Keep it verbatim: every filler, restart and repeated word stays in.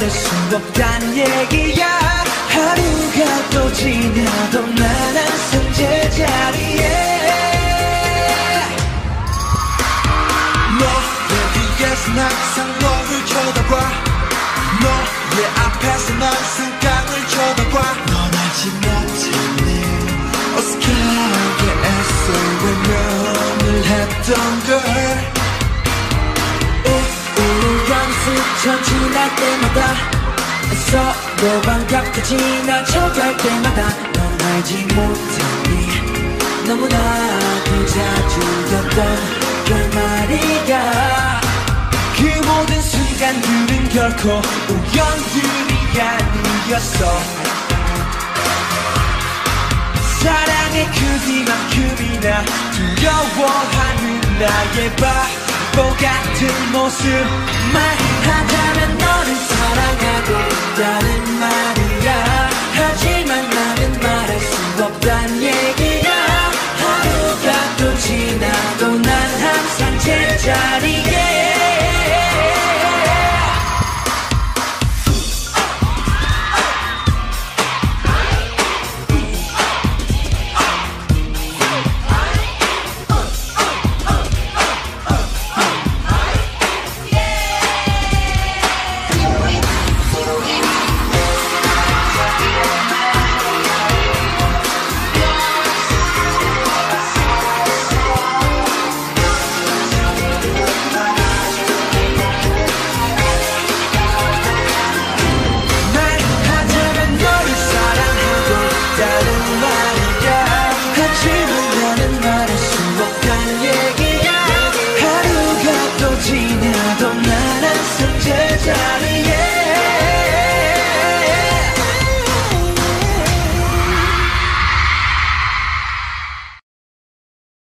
말할 수 없단 얘기야. 하루가 또 지나도 난 항상 제자리에. 너의 뒤에서 난 항상 너를 쳐다봐. 너의 앞에서 난 항상 강을 쳐다봐. 넌 알지 못했네 어색하게 애써 외면을 했던 걸. 우울한 스쳐 지날 때마다 서로 반갑게 지나쳐갈 때마다 넌 알지 못했니 너무나도 자주였던 결말이야. 그 모든 순간들은 결코 우연들이 아니었어. 사랑의 크기만큼이나 두려워하는 나의 바보 같은 모습. 말하자면 너를 사랑하고 있다는 말이야. 하지만 나는 말할 수 없단 얘기야. 하루가 또 지나도 난 항상 제자리에. 자